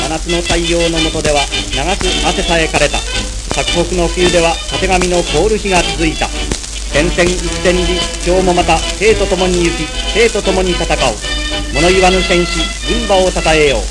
真夏の太陽の下では流す汗さえ枯れた。昨北の冬ではたてがみの凍る日が続いた。戦々一戦に今日もまた兵と共に行き、兵と共に戦う。物言わぬ戦士軍馬をたたえよう。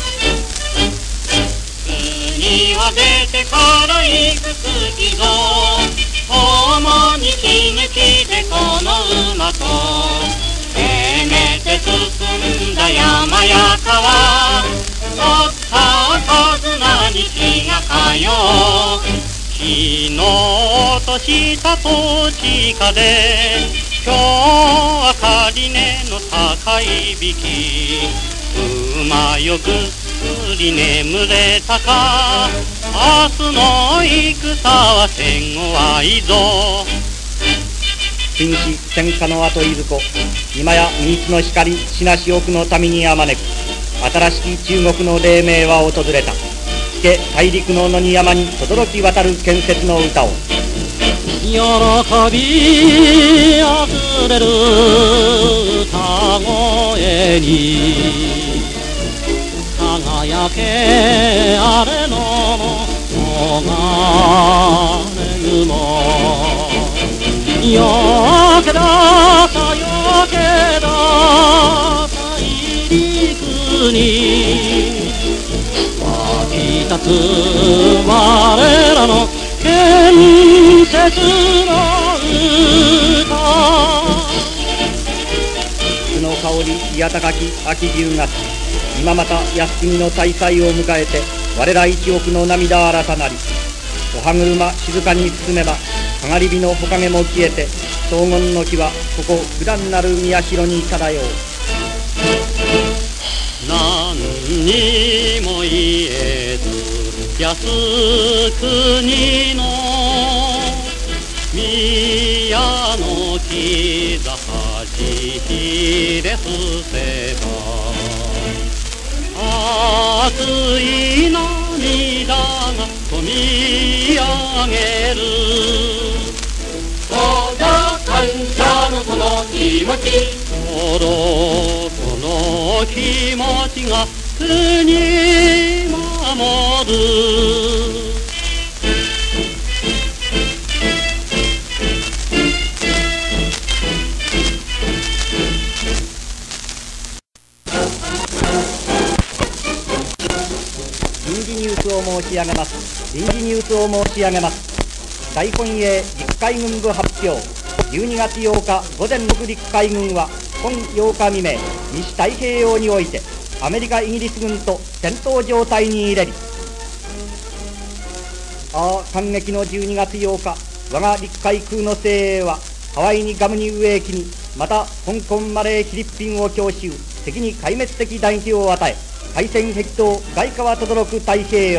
国は出てから行く月ぞ、共に死ぬ気でこの馬と、攻めて進んだ山や川、そった手綱に気がかよう。昨日としたと地下で、今日は仮値の高いびき。馬よぐっすり眠れたか、明日の戦は手強いぞ。 紳士戦火の後いずこ、今や三つの光しなし奥の民にあまねく。新しき中国の黎明は訪れた。聞け大陸の野に山に轟き渡る建設の歌を。 喜びあふれる歌声に輝けあれの黄金雲。よけださよけだ大陸に湧き立つ我らの建設の歌。 菊の香りやたかき秋10月、今また靖国の大祭を迎えて我ら一億の涙新たなり。お歯車静かに進めばかがり火のほかげも消えて、荘厳の木はここ普段なる宮代に漂う。 何にも言えず靖国の宮の木座端ひれ伏せば、熱い涙がこみ上げる。そうだ感謝のその気持ち、その気持ちが国守る。 臨時ニュースを申し上げます。臨時ニュースを申し上げます。大本営陸海軍部発表。12月8日午前6陸海軍は本8日未明、西太平洋においてアメリカイギリス軍と戦闘状態に入れり。感激の12月8日、我が陸海空の精鋭はハワイにガムニ上駅に、また香港マレーフィリピンを強襲、敵に壊滅的打撃を与え、海戦激闘、外貨は轟く太平洋。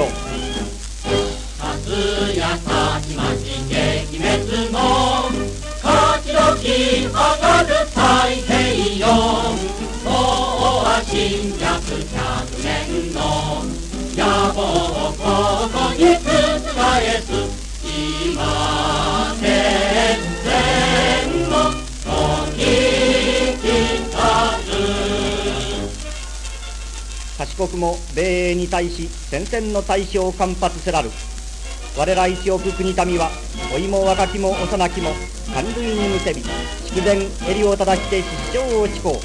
夏やたちまち撃滅の勝ち時上がる太平洋。昭和侵略100年の野望をここに覆す。今戦前の時来たる。 賢くも米英に対し戦々の対処を間発せらる。我ら一億国民は老いも若きも幼きも感類にむせび、筑前襟を正して必勝を誓う。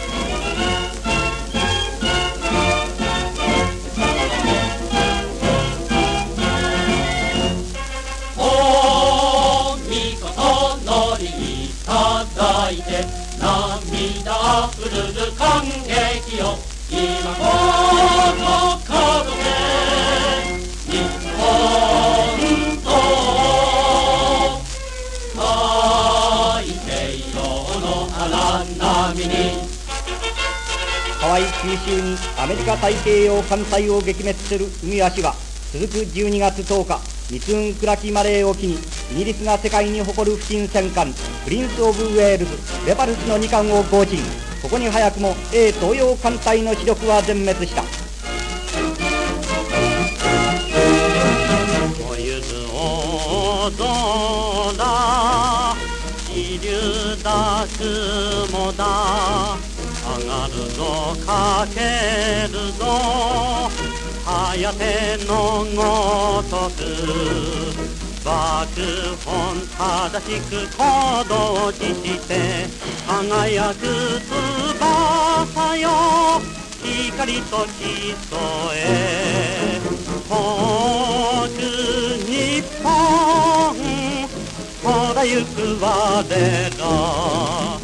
おみこと乗りいただいて、涙あふるる感激を今こそかぶせ。日本と太平洋の荒波に。 ハワイ九州にアメリカ太平洋艦隊を撃滅する海足は続く12月10日、密運暗きマレー沖にイギリスが世界に誇る不沈戦艦プリンス・オブ・ウェールズ、レパルスの2艦を合鎮。ここに早くも英東洋艦隊の主力は全滅した。 おゆずおどだ気流だ雲だ、上がるぞかけるぞ颯のごとく爆本正しく行動して輝く翼よ光と競え遠く日本ほらゆく我ら